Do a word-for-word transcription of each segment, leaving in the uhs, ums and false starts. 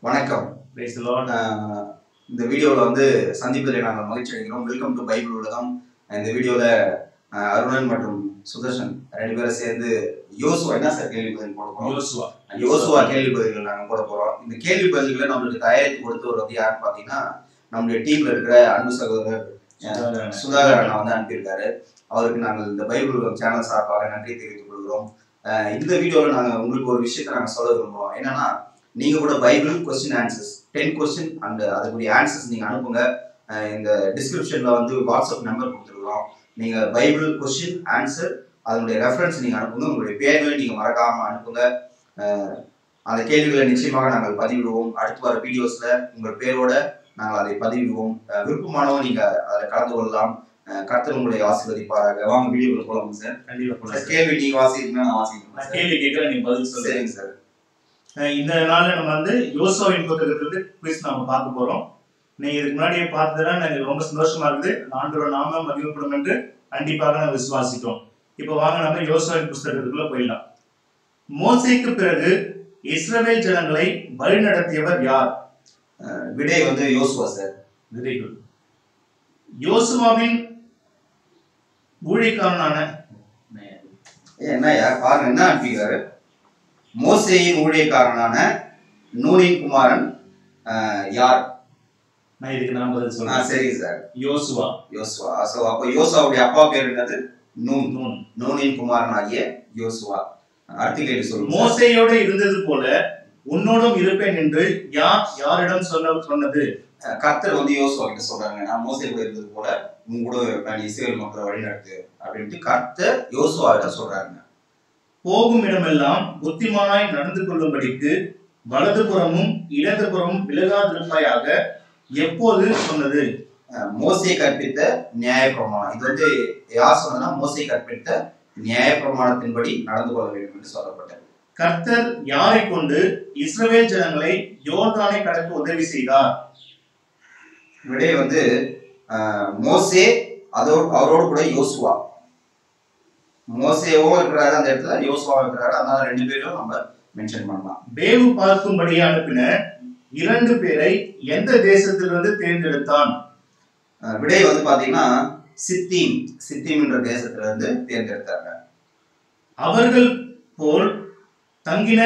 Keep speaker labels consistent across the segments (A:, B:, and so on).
A: வணக்கம்.
B: Praise the lord.
A: இந்த வீடியோவில் வந்து சந்திப்பதில் நாங்கள் மகிழ்ச்சி அடைகிறோம். வெல்கம் டு பைபிள் உலகம். இந்த வீடியோவில் அருணன் மற்றும் சுதர்ஷன் ரெண்டு பேரும் சேர்ந்து யோசுவா என்ன சார் கேள்வி பதில் போட போகிறோம்.
B: யோசுவா
A: யோசுவா கேள்வி பதில்கள் நாங்கள் போட போகிறோம். இந்த கேள்வி பதில்களை நம்மளுக்கு தயாரித்து கொடுத்தவர் வந்து யாருன்னு பார்த்தீங்கன்னா நம்மளுடைய டீமில் இருக்கிற அன்பு சகோதரர் சுதாகர் அண்ணா வந்து அனுப்பியிருக்காரு. அவருக்கு நாங்கள் இந்த பைபிள் உலகம் சேனல் சார்பாக நன்றி தெரிவித்துக் கொள்கிறோம். இந்த வீடியோவில் நாங்கள் உங்களுக்கு ஒரு விஷயத்தை நாங்கள் சொல்ல விரும்புகிறோம். என்னன்னா, நீங்க கூட Bible question answers ten question and அதுக்குரிய ஆன்சர்ஸ் நீங்க அனுப்புங்க. இந்த டிஸ்கிரிப்ஷன்ல வந்து வாட்ஸ்அப் நம்பர் கொடுத்துருக்கோம். நீங்க பைபிள் கொஸ்டின் ஆன்சர் அதனுடைய ரெஃபரன்ஸ் நீங்க அனுப்புங்க. உங்களுடைய பேர்களை நீங்க மறக்காம அனுப்புங்க. அந்த கேள்விகளை நிச்சயமாக நாங்கள் பதிவிடுவோம். அடுத்து வர வீடியோஸ்ல உங்கள் பேரோட நாங்கள் அதை பதிவிடுவோம். விருப்பமானவங்க நீங்க அதை கலந்து கொள்ளலாம். கர்த்தர் உங்களை ஆசீர்வதிப்பாராக. வாங்க வீடியோக்குள்ள போலாம் சார்.
B: கண்டிப்பா
A: கேள்வி நீங்க வாசிக்கிறீங்கன்னா நான் வாசிக்கிறேன்.
B: கேள்வி கேட்கறேன், நீங்க பதில் சொல்லுங்க.
A: சரிங்க சார்.
B: இந்த நாள்ல நம்ம வந்து யோசுவாவின் புத்தகத்திலிருந்து குவிஸ் நாம பார்க்க போறோம். நீங்க இதுக்கு முன்னாடியே பார்த்ததுனா எனக்கு ரொம்ப சந்தோஷமா இருக்குது. ஆண்டவரோட நாமம் மகிமைப்படும் என்று கண்டிப்பாக நான் விசுவாசிக்கிறோம். இப்போ வாங்க நம்ம யோசுவாவின் புத்தகத்துக்குள்ள போயிடலாம். மோசேக்கு பிறகு இஸ்ரவேல் ஜனங்களை வழி நடத்தியவர் யார்?
A: விடை வந்து யோசுவா சார்.
B: Very good. யோசுவாவின் ஊழியக்காரனான
A: என்ன யார் பாருங்க என்ன அனுப்பிக்கிறாரு. மோசேயின் ஊழியக்காரனான நூனின் குமாரன் யார்?
B: நான் இதுக்கு நான் பதில் சொல்றேன்.
A: சரிங்க சார்.
B: யோசுவா.
A: யோசுவா. சோ அப்போ யோசுவாவுடைய அப்பா பேர் என்னது? நூன்.
B: நூன்.
A: நூனின் குமாரன் ஆகிய யோசுவா. அடுத்த கேள்வி சொல்லுங்க.
B: மோசேயோடு இருந்தது போல உன்னோடும் இருப்பேன் என்று யார் யாரிடம் சொல்ல சொன்னது?
A: கர்த்தர் வந்து யோசுவா கிட்ட சொல்றாங்க, நான் மோசே கூட இருந்தது போல உங்க கூட நான் இஸ்ரவேல் மக்களை வழி நடத்து அப்படின்ட்டு கர்த்தர் யோசுவா கிட்ட சொல்றாங்க.
B: போகும் இடமெல்லாம் புத்திமானாய் நடந்து கொள்ளும்படிக்கு வலதுபுறமும் இடதுபுறமும் விலகாதிருப்பாயாக எப்போது சொன்னது?
A: மோசே கற்பித்த நியாய பிரமாணம். இது வந்து யார் சொன்னா மோசே கற்பித்த நியாய பிரமாணத்தின்படி நடந்து கொள்ள வேண்டும் என்று சொல்லப்பட்டது.
B: கர்த்தர் யாரை கொண்டு இஸ்ரவேல் ஜனங்களை யோர்தானை கடக்க உதவி செய்தார்?
A: விடை வந்து மோசே அதோடு அவரோடு கூட யோசுவா. மோசேவும் இருக்கிறாரு அந்த இடத்துல, யோசுவாவும் இருக்கிறாரு. அதனால ரெண்டு பேரும் நம்ம மென்ஷன் பண்ணலாம்.
B: வேவு பார்க்கும்படி அனுப்பின இரண்டு பேரை எந்த தேசத்திலிருந்து தேர்ந்தெடுத்தான்?
A: விடை வந்து பாத்தீங்கன்னா சித்தீம் சித்தீம் என்ற தேசத்துல இருந்து தேர்ந்தெடுத்தாங்க.
B: அவர்கள் போல் தங்கின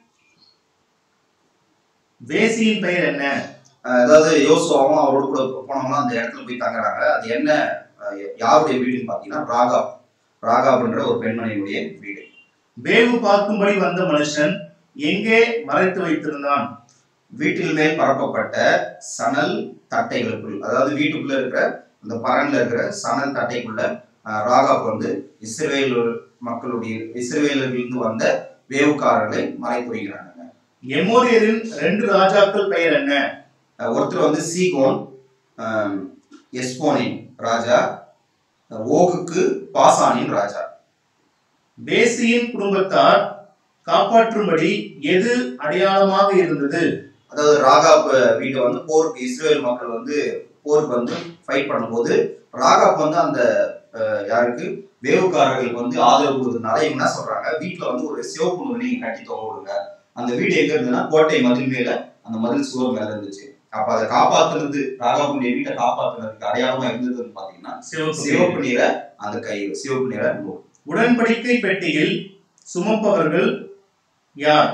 B: வேசியின் பெயர் என்ன?
A: அதாவது யோசுவாவும் அவரோடு கூட போனவங்க அந்த இடத்துல போய் தங்குறாங்க. அது என்ன யாருடைய வீடுன்னு பாத்தீங்கன்னா ராகாப். ராகாப்ன்ற ஒரு பெண்மணியுடைய வீடு.
B: வேவு பார்க்கும்படி வந்த மனுஷன் எங்கே மறைத்து வைத்திருந்தான்?
A: வீட்டில் மேல் பரப்பப்பட்ட சணல் தட்டைகளுக்குள், அதாவது வீட்டுக்குள்ள இருக்கிற அந்த பரன்ல இருக்கிற சணல் தட்டைக்குள்ள ராகாப் வந்து இஸ்ரவேல் மக்களுடைய இஸ்ரவேலிலிருந்து வந்த வேவுக்காரர்களை மறைத்து வைக்கிறாங்க.
B: எமோரியரின் ரெண்டு ராஜாக்கள் பெயர் என்ன?
A: ஒருத்தர் வந்து சீகோன், எஸ்போனின் ராஜா, ஓகுக்கு பாசானின் ராஜா.
B: வேசியின் குடும்பத்தார் காப்பாற்றும்படி எது அடையாளமாக இருந்தது?
A: அதாவது ராகாப் வீட்டை வந்து போருக்கு இஸ்ரேல் மக்கள் வந்து போருக்கு வந்து ஃபைட் பண்ணும்போது ராகாப் வந்து அந்த யாருக்கு வேவுக்காரர்களுக்கு வந்து ஆதரவு கொடுத்ததுனால இவங்க என்ன சொல்றாங்க, வீட்டுல வந்து ஒரு சிவப்பு நூல் நீங்க கட்டி தொங்க விடுங்க. அந்த வீடு எங்க இருந்ததுன்னா கோட்டை மதில் மேல, அந்த மதில் சுவர் மேல இருந்துச்சு. அப்ப அதை காப்பாத்துறது, ராகாவுடைய வீட்டை காப்பாத்துறதுக்கு அடையாளமா இருந்ததுன்னு பாத்தீங்கன்னா சிவப்பு நிற அந்த கயிறு, சிவப்பு நிற நூல்.
B: உடன்படிக்கை பெட்டியில் சுமப்பவர்கள் யார்?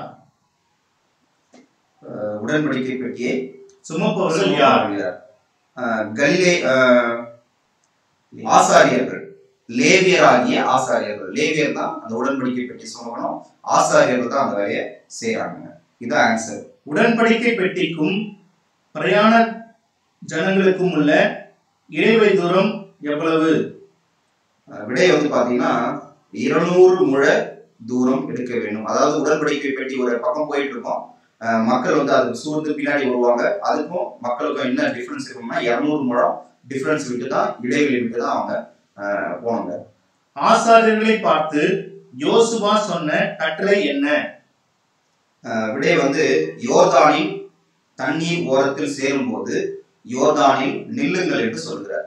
A: உடன்படிக்கை பெட்டியை
B: சுமப்பவர்கள் யார்?
A: கலிலே ஆசாரியர்கள், லேவியர் ஆகிய ஆசாரியர்கள். லேவியர் தான் அந்த உடன்படிக்கை பெட்டி சுமக்கணும், ஆசாரியர்கள் தான் அந்த வேலையை செய்யறாங்க. இதான் ஆன்சர்.
B: உடன்படிக்கை பெட்டிக்கும் பிரயாண ஜனங்களுக்கும் உள்ள இடைவெளி தூரம் எவ்வளவு?
A: விடை வந்து பாத்தீங்கன்னா இருநூறு முழ தூரம் எடுக்க வேண்டும். அதாவது உடன்படிக்கை பெட்டி ஒரு பக்கம் போயிட்டு இருக்கோம், மக்கள் வந்து அதுக்கு சூழ்ந்து பின்னாடி வருவாங்க. அதுக்கும் மக்களுக்கும் என்ன டிஃபரன்ஸ் இருக்கும்னா இருநூறு முழம் டிஃபரன்ஸ் விட்டு தான், இடைவெளி விட்டு தான் அவங்க போனாங்க.
B: ஆசாரியர்களை பார்த்து யோசுவா சொன்ன கட்டளை என்ன?
A: விடை வந்து யோர்தானின் தண்ணீர் ஓரத்தில் சேரும் போது யோர்தானில் நில்லுங்கள் என்று சொல்கிறார்.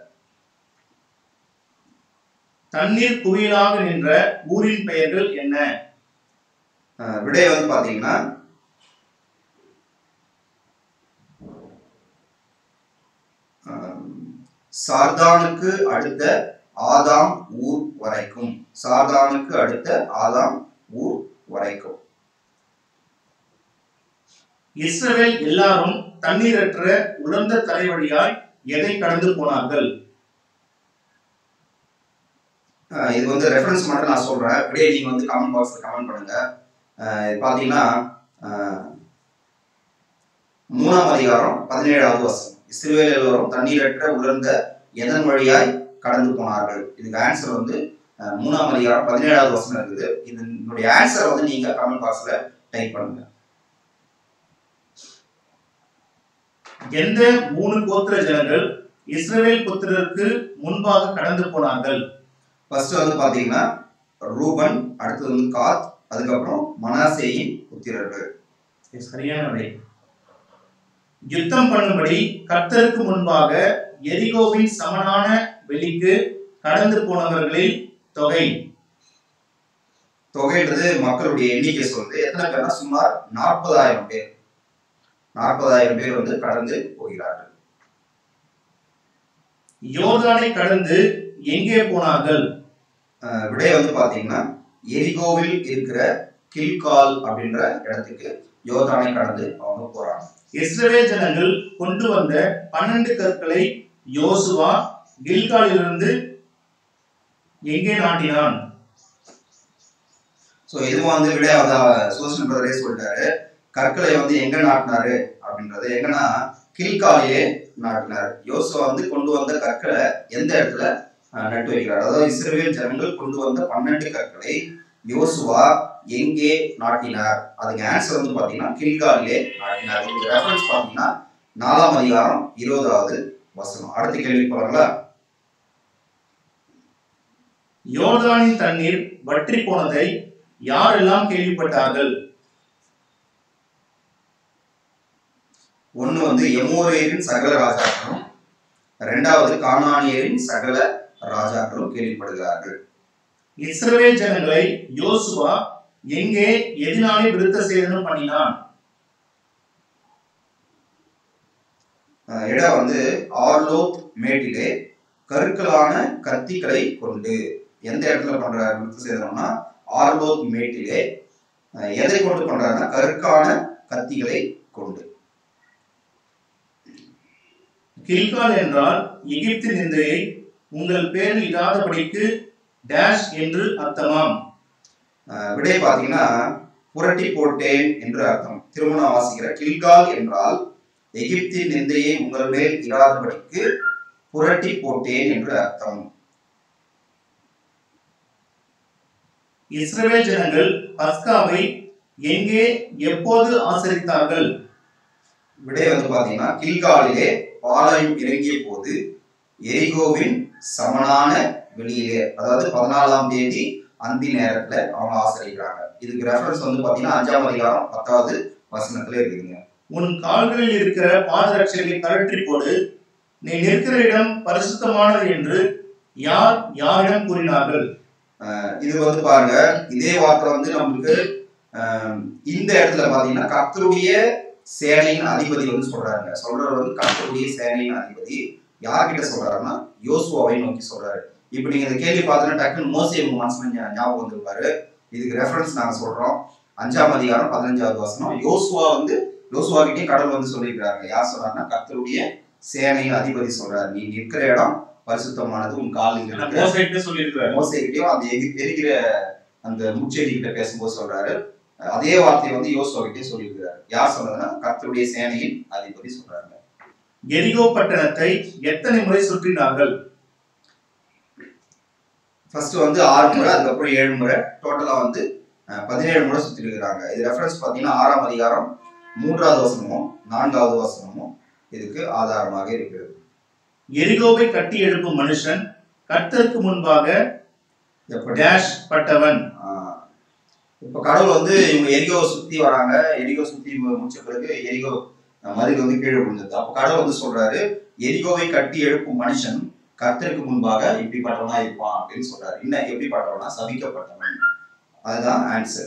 B: தண்ணீர் குவியலாக நின்ற ஊரின் பெயர்கள் என்ன?
A: விடை வந்து பாத்தீங்கன்னா சார்தானுக்கு அடுத்த ஆதாம் ஊர் வரைக்கும். சார்தானுக்கு அடுத்த ஆதாம் ஊர் வரைக்கும்.
B: இஸ்ரவேல் எல்லாரும் தண்ணீரற்ற உலர்ந்த தலைவழியாய் எதை கடந்து போனார்கள்?
A: இது வந்து ரெஃபரன்ஸ் மட்டும் நான் சொல்றேன், அப்படியே நீங்க வந்து கமெண்ட் பாக்ஸ்ல கமெண்ட் பண்ணுங்க. பாத்தீங்கன்னா மூணாம் அதிகாரம் பதினேழாவது வசனம், இஸ்ரவேல் எல்லோரும் தண்ணீரற்ற உலர்ந்த எதன் வழியாய் கடந்து போனார்கள். இதுக்கு ஆன்சர் வந்து மூணாம் அதிகாரம் பதினேழாவது வசனம் இருக்குது. இதனுடைய ஆன்சர் வந்து நீங்க கமெண்ட் பாக்ஸ்ல டைப் பண்ணுங்க.
B: எந்த மூணு கோத்திர ஜனங்கள் இஸ்ரவேல் புத்திரருக்கு முன்பாக கடந்து போனார்கள்?
A: ஃபர்ஸ்ட் வந்து பாத்தீங்கன்னா ரூபன், அடுத்தது வந்து காத், அதுக்கப்புறம் மனாசேயின் புத்திரர்கள்.
B: சரியான விடை. யுத்தம் பண்ணும்படி கர்த்தருக்கு முன்பாக எரிகோவின் சமனான வெளிக்கு கடந்து போனவர்களில் தொகை.
A: தொகைன்றது மக்களுடைய எண்ணிக்கை சொல்லுது. எத்தனை பேர்னா சுமார் நாற்பதாயிரம் பேர். நாற்பதாயிரம் பேர் வந்து கடந்து போகிறார்கள்.
B: யோர்தானை கடந்து எங்கே போனார்கள்?
A: விடை வந்து பாத்தீங்கன்னா எரிகோவில் இருக்கிற கில்கால் அப்படின்ற இடத்துக்கு யோர்தானை கடந்து அவங்க போறாங்க.
B: இஸ்ரவேல் ஜனங்கள் கொண்டு வந்த பன்னெண்டு கற்களை யோசுவா கில்காலிலிருந்து எங்கே நாட்டினான்?
A: சோ இதுவும் வந்து விட சோசன் பிரதரே சொல்லிட்டாரு. கற்களை வந்து எங்க நாட்டினாரு அப்படின்றது எங்கன்னா கில்காலிலே நாட்டினார். யோசுவா வந்து கொண்டு வந்த கற்களை எந்த இடத்துல நட்டு வைக்கிறார்? அதாவது இஸ்ரவேல் ஜனங்கள் கொண்டு வந்த பன்னெண்டு கற்களை யோசுவா எங்கே நாட்டினார்? அதுக்கு ஆன்சர் வந்து பாத்தீங்கன்னா கில்காலிலே நாட்டினார். இந்த ரெஃபரன்ஸ் பாத்தீங்கன்னா நாலாம் அதிகாரம் இருபதாவது வசனம். அடுத்த கேள்வி போறாங்களா?
B: யோர்தானின் தண்ணீர் வற்றி போனதை யாரெல்லாம் கேள்விப்பட்டார்கள்?
A: ஒண்ணு வந்து எமோரியரின் சகல ராஜாக்களும், இரண்டாவது கானானியரின் சகல ராஜாக்களும் கேள்விப்படுகிறார்கள்.
B: இஸ்ரவேல் ஜனங்களை யோசுவா எங்கே எதினாலே விருத்த சேதனம் பண்ணினான்?
A: இடம் வந்து ஆர்லோத் மேட்டிலே கருக்கலான கத்திகளை கொண்டு. எந்த இடத்துல பண்றாரு விருத்த சேதனம்னா ஆர்லோத் மேட்டிலே. எதை கொண்டு பண்றாருன்னா கருக்கான கத்திகளை கொண்டு.
B: கில்கால் என்றால் எகிப்தின் நிந்தையை உங்கள் பேரில் இடாதபடிக்கு டேஷ் என்று அர்த்தமாம்.
A: விடை பாத்தீங்கன்னா புரட்டி போட்டேன் என்று அர்த்தம். திருமணம் வாசிக்கிற கில்கால் என்றால் எகிப்தின் நிந்தையை உங்கள் மேல் இடாதபடிக்கு புரட்டி போட்டேன் என்று அர்த்தம்.
B: இஸ்ரவேல் ஜனங்கள் பஸ்காவை எங்கே எப்போது ஆசரித்தார்கள்?
A: விடை வந்து பாத்தீங்கன்னா கில்காலிலே பாளையம் இறங்கிய போது எரிகோவின் சமனான வெளியிலே, அதாவது பதினாலாம் தேதி அந்தி நேரத்துல அவங்க ஆசரிக்கிறாங்க. இதுக்கு ரெஃபரன்ஸ் வந்து பாத்தீங்கன்னா அஞ்சாம் அதிகாரம் பத்தாவது வசனத்துல இருக்குதுங்க.
B: உன் கால்களில் இருக்கிற பாதரட்சைகளை கழற்றி போடு, நீ நிற்கிற இடம் பரிசுத்தமானது என்று யார் யாரிடம் கூறினார்கள்?
A: இது வந்து பாருங்க, இதே வார்த்தை வந்து நம்மளுக்கு இந்த இடத்துல பாத்தீங்கன்னா கர்த்தருடைய சேனையின் அதிபதி வந்து சொல்றாங்க. சொல்றவர் வந்து கர்த்தருடைய சேனையின் அதிபதி யார்கிட்ட சொல்றாருன்னா யோசுவாவை நோக்கி சொல்றாரு. இப்ப நீங்க இந்த கேள்வி பார்த்தீங்கன்னா டக்குன்னு மோசே உங்க மனசுல ஞாபகம் வந்துருப்பாரு. இதுக்கு ரெஃபரன்ஸ் நாங்க சொல்றோம் அஞ்சாம் அதிகாரம் பதினஞ்சாவது வசனம். யோசுவா வந்து யோசுவா கிட்டே கடவுள் வந்து சொல்லியிருக்கிறாங்க. யார் சொல்றாருன்னா கர்த்தருடைய சேனையின் அதிபதி சொல்றாரு, நீ நிற்கிற இடம் பரிசுத்தமானது, உன் கால் மோசேகிட்டையும் அந்த எரிக்கிற அந்த முச்செடி கிட்ட பேசும்போது சொல்றாரு. அதே வார்த்தையை வந்து யோசுவா கிட்டே சொல்லியிருக்கிறாரு. யார் சொன்னதுன்னா கர்த்தருடைய சேனையின் அதிபதி சொல்றாங்க.
B: எரிகோ பட்டணத்தை எத்தனை முறை சுற்றினார்கள்?
A: ஃபர்ஸ்ட் வந்து ஆறு முறை, அதுக்கப்புறம் ஏழு முறை, டோட்டலா வந்து பதினேழு முறை சுத்தி இருக்கிறாங்க. இது ரெஃபரன்ஸ் பாத்தீங்கன்னா ஆறாம் அதிகாரம் மூன்றாவது வசனமும் நான்காவது வசனமும் இதுக்கு ஆதாரமாக இருக்கிறது.
B: எரிகோவை கட்டி எழுப்பும் மனுஷன் கர்த்தருக்கு முன்பாக டேஷ் பட்டவன்.
A: இப்ப கடவுள் வந்து இவங்க எரிகோவை சுத்தி வராங்க. எரிகோ சுத்தி முடிச்ச பிறகு எரிகோ மதில் வந்து கீழே விழுந்தது. அப்ப கடவுள் வந்து சொல்றாரு, எரிகோவை கட்டி எழுப்பும் மனுஷன் கர்த்தருக்கு முன்பாக இப்படிப்பட்டவனா இருப்பான் அப்படின்னு சொல்றாரு. இன்னும் எப்படிப்பட்டவனா? சபிக்கப்பட்டவன். அதுதான் ஆன்சர்.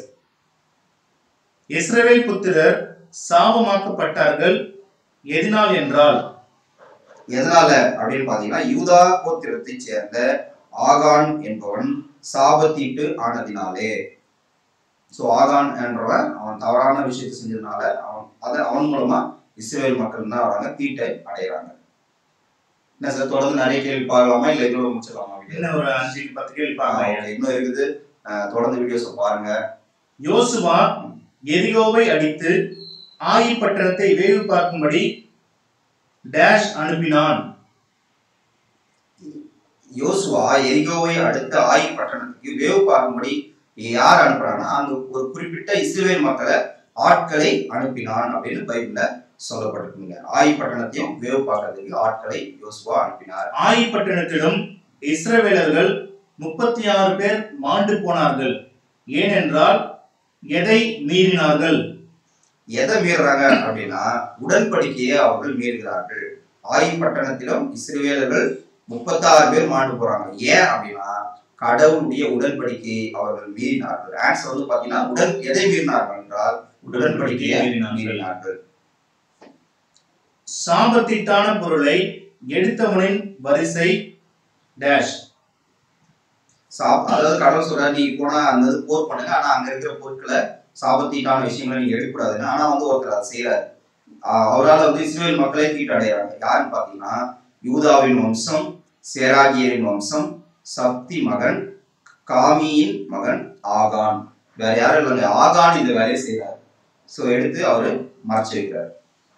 B: இஸ்ரவேல் புத்திரர் சாபமாக்கப்பட்டார்கள் எதனால் என்றால்?
A: எதனால அப்படின்னு பாத்தீங்கன்னா யூதா கோத்திரத்தை சேர்ந்த ஆகான் என்பவன் சாபத்தீட்டு ஆனதினாலே. சோ ஆகான் என்றவன் அவன் தவறான விஷயத்தை செஞ்சதுனால அவன் அதை அவன் மூலமா இஸ்ரேல் மக்கள் என்ன வராங்க, தீட்டை அடைகிறாங்க. என்ன சார் தொடர்ந்து நிறைய கேள்வி பார்க்கலாமா இல்ல இதோட முடிச்சிடலாமா?
B: இன்னும் ஒரு அஞ்சு பத்து கேள்வி பார்க்கலாம்.
A: இன்னும் இருக்குது, தொடர்ந்து வீடியோஸ் பாருங்க.
B: யோசுவா எரிகோவை அடித்து ஆயி பட்டணத்தை வேவு பார்க்கும்படி டேஷ் அனுப்பினான்.
A: யோசுவா எரிகோவை அடுத்த ஆயி பட்டணத்துக்கு வேவு பார்க்கும்படி யார் அனுப்புறாங்கன்னா அங்க ஒரு குறிப்பிட்ட இஸ்ரவேல் மக்களை ஆட்களை அனுப்பினான் அப்படின்னு பைபிள்ல சொல்லப்பட்டிருக்குங்க. ஆயி பட்டணத்தையும் வேவு பார்க்கறதுக்கு ஆட்களை யோசுவா அனுப்பினார்.
B: ஆயி பட்டணத்திலும் இஸ்ரவேலர்கள் முப்பத்தி ஆறு பேர் மாண்டு போனார்கள். ஏனென்றால் எதை மீறினார்கள்?
A: எதை மீறுறாங்க அப்படின்னா உடன்படிக்கையை அவர்கள் மீறுகிறார்கள். ஆயி பட்டணத்திலும் இஸ்ரவேலர்கள் முப்பத்தாறு பேர் மாண்டு போறாங்க. ஏன் அப்படின்னா கடவுளுடைய உடன்படிக்கையை அவர்கள் மீறினார்கள். ஆன்சர் வந்து பாத்தீங்கன்னா உடன் எதை மீறினார்கள் என்றால் உடன்படிக்கையை மீறினார்கள்.
B: சாபத்திட்டான பொருளை எடுத்தவனின் வரிசை டேஷ்.
A: அதாவது கடவுள் சொல்ற நீ போனா அந்த போர் பண்ணுங்க, ஆனா அங்க இருக்கிற பொருட்களை சாபத்தீட்டான விஷயங்களை நீங்க எடுக்கக்கூடாதுன்னு. ஆனா வந்து ஒருத்தர் அதை செய்யறாரு. அவரால் வந்து இஸ்ரேல் மக்களை தீட்டடைகிறாங்க. யாருன்னு பாத்தீங்கன்னா யூதாவின் வம்சம், சேராகியரின் வம்சம், சப்தி மகன், காமியின் மகன் ஆகான். வேற யாரும் இல்லைங்க, ஆகான் இந்த வேலையை செய்யறாரு. சோ எடுத்து அவரு மறைச்சு வைக்கிறார்.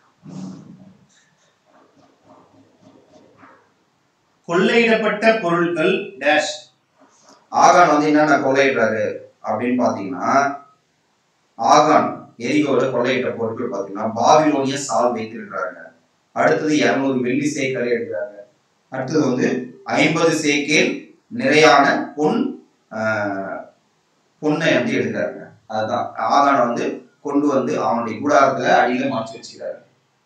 B: கொள்ளையிடப்பட்ட பொருட்கள் டேஷ்.
A: ஆகான் வந்து என்னென்ன கொள்ளையிடுறாரு அப்படின்னு பாத்தீங்கன்னா ஆகான் எரிகோல கொள்ளையிட்ட பொருட்கள் பாத்தீங்கன்னா பாபிலோனிய சால் வைத்திருக்கிறாங்க. அடுத்தது இருநூறு வெள்ளி சேக்கலை எடுக்கிறாங்க. அடுத்தது வந்து ஐம்பது சேக்கேல் நிறையான பொன் பொண்ணை வந்து எடுக்கிறாங்க. அதுதான் ஆகான் வந்து கொண்டு வந்து அவனுடைய கூடாரத்துல அடியில மாற்றி வச்சுக்கிறாரு.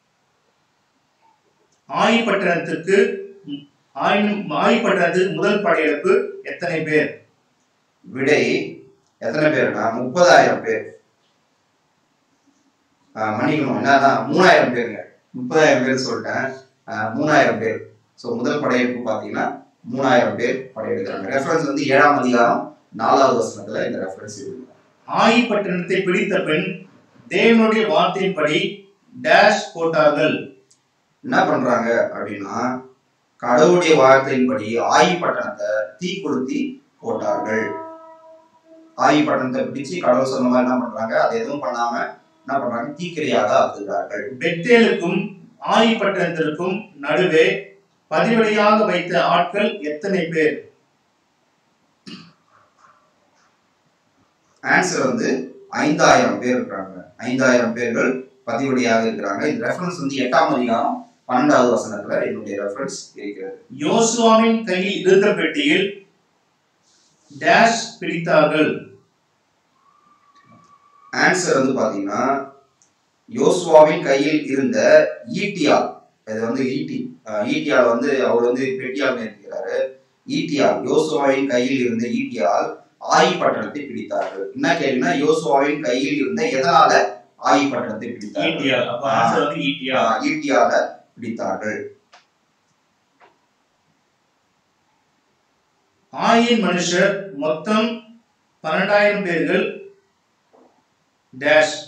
B: ஆயி பட்டணத்துக்கு ஆயி பட்டணத்துக்கு முதல் படையெடுப்பு எத்தனை பேர்?
A: விடை எத்தனை பேர்னா முப்பதாயிரம் பேர். மன்னிக்கணும், என்னதான் மூணாயிரம் பேருங்க. முப்பதாயிரம் பேர் சொல்லிட்டேன், மூணாயிரம் பேர். ஸோ முதல் படையெடுப்பு பார்த்தீங்கன்னா மூணாயிரம் பேர் படையெடுக்கிறாங்க. ரெஃபரன்ஸ் வந்து ஏழாம் அதிகாரம் நாலாவது வசனத்துல இந்த ரெஃபரன்ஸ் இருக்கு.
B: ஆயி பட்டணத்தை பிடித்த பின் தேவனுடைய வார்த்தையின்படி டேஷ் போட்டார்கள்.
A: என்ன பண்றாங்க அப்படின்னா கடவுளுடைய வார்த்தையின்படி ஆயி பட்டணத்தை தீ கொளுத்தி போட்டார்கள். ஆயி பட்டணத்தை பிடிச்சு கடவுள் சொன்ன மாதிரி என்ன பண்றாங்க, அதை எதுவும் பண்ணாம என்ன பண்றாங்க, தீக்கிரையாக ஆக்குகிறார்கள்.
B: பெத்தேலுக்கும் ஆயி பட்டணத்திற்கும் நடுவே பதிவடியாக வைத்த ஆட்கள் எத்தனை பேர்?
A: ஆன்சர் வந்து ஐந்தாயிரம் பேர் இருக்கிறாங்க. ஐந்தாயிரம் பேர்கள் பதிவடியாக இருக்கிறாங்க. இந்த ரெஃபரன்ஸ் வந்து எட்டாம் அதிகாரம் பன்னெண்டாவது வசனத்துல என்னுடைய ரெஃபரன்ஸ் இருக்கிறது.
B: யோசுவாவின் கையில் இருந்த பெட்டியில் டேஷ் பிடித்தார்கள்.
A: ஆன்சர் வந்து பாத்தீங்கன்னா யோசுவாவின் கையில் இருந்த ஈட்டியால், இது வந்து ஈட்டி ஈட்டியால் வந்து அவர் வந்து பெட்டியால் நிறுத்துகிறாரு. ஈட்டியால் யோசுவாவின் கையில் இருந்த ஈட்டியால் ஆயி பட்டணத்தை பிடித்தார்கள். என்ன கேள்வினா யோசுவாவின் கையில் இருந்த எதனால ஆயி பட்டணத்தை பிடித்தார்கள்? ஈட்டியால பிடித்தார்கள்.
B: ஆயின் மனுஷர் மொத்தம் பன்னெண்டாயிரம் பேர்கள் டேஷ்.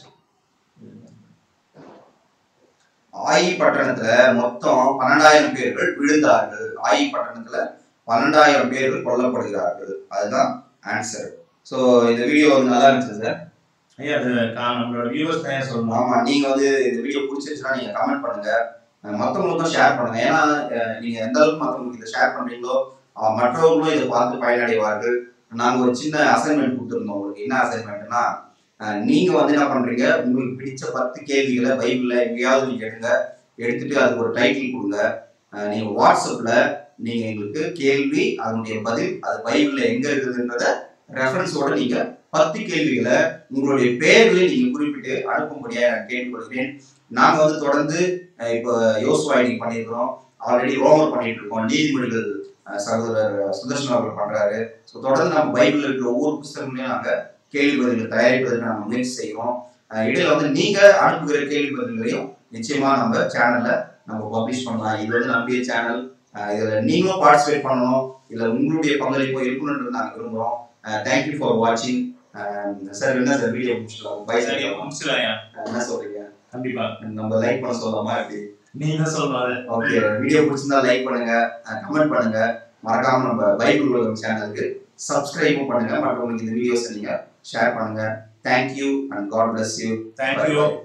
A: ஆயி பட்டணத்துல மொத்தம் பன்னெண்டாயிரம் பேர்கள் விழுந்தார்கள். ஆயி பட்டணத்துல பன்னெண்டாயிரம் பேர்கள் கொல்லப்படுகிறார்கள். அதுதான் ஆன்சர். ஸோ இந்த வீடியோ வந்து நல்லா இருந்துச்சு சார்.
B: ஐயா அது நம்மளோட வியூவர்ஸ் தான் சொல்லணும்.
A: ஆமா, நீங்க வந்து இந்த வீடியோ பிடிச்சிருச்சுன்னா நீங்க கமெண்ட் பண்ணுங்க, மற்றவங்களுக்கும் ஷேர் பண்ணுங்க. ஏன்னா நீங்க எந்த அளவுக்கு மற்றவங்களுக்கு இதை ஷேர் பண்றீங்களோ மற்றவர்களும் இதை பார்த்து பயனடைவார்கள். நாங்க ஒரு சின்ன அசைன்மெண்ட் கொடுத்துருந்தோம் உங்களுக்கு. என்ன அசைன்மெண்ட்னா நீங்க வந்து என்ன பண்றீங்க, உங்களுக்கு பிடிச்ச பத்து கேள்விகளை பைபிள்ல எங்கேயாவது நீங்க எடுங்க, எடுத்துட்டு அதுக்கு ஒரு டைட்டில் கொடுங்க. நீங்க வாட்ஸ்அப்ல நீங்க எங்களுக்கு கேள்வி அதனுடைய பதில் அது பைபிள்ல எங்க இருக்குதுன்றத ரெஃபரன்ஸோட நீங்க பத்து கேள்விகளை உங்களுடைய பெயர்களை நீங்க குறிப்பிட்டு அனுப்பும்படியா நான் கேட்டுக்கொள்கிறேன். நாங்க வந்து தொடர்ந்து இப்போ யோசுவா நீங்க பண்ணியிருக்கிறோம், ஆல்ரெடி ரோமர் பண்ணிட்டு இருக்கோம், நீதிமொழிகள் சகோதரர் சுதர்ஷன் அவர்கள் பண்றாரு. ஸோ தொடர்ந்து நம்ம பைபிள்ல இருக்கிற ஒவ்வொரு புத்தகங்களையும் நாங்க கேள்வி பதில்களை தயாரிப்பதற்கு நம்ம முயற்சி செய்வோம். இடையில வந்து நீங்க அனுப்புகிற கேள்வி பதில்களையும் நிச்சயமா நம்ம சேனல்ல நம்ம பப்ளிஷ் பண்ணலாம். இது வந்து நம்முடைய சேனல். இதுல நீங்களும் பார்ட்டிசிபேட் பண்ணணும், இல்ல உங்களுடைய பங்களிப்பு இருக்கணும்ன்றது நாங்க விரும்புறோம். தேங்க்யூ ஃபார் வாட்சிங். சார் என்ன சார் வீடியோ முடிச்சிடலாம்? Bye sir. என்ன சொல்றீங்க? கண்டிப்பா நம்ம லைக் பண்ண சொல்லலாமா? எப்படி நீங்க சொல்றாரு? ஓகே, வீடியோ பிடிச்சிருந்தா லைக் பண்ணுங்க, கமெண்ட் பண்ணுங்க, மறக்காம நம்ம பைபிள் உலகம் சேனலுக்கு சப்ஸ்கிரைபும் பண்ணுங்க, மற்றவங்களுக்கு இந்த வீடியோஸ் நீங்க ஷேர் பண்ணுங்க. Thank you and God bless you. Thank you.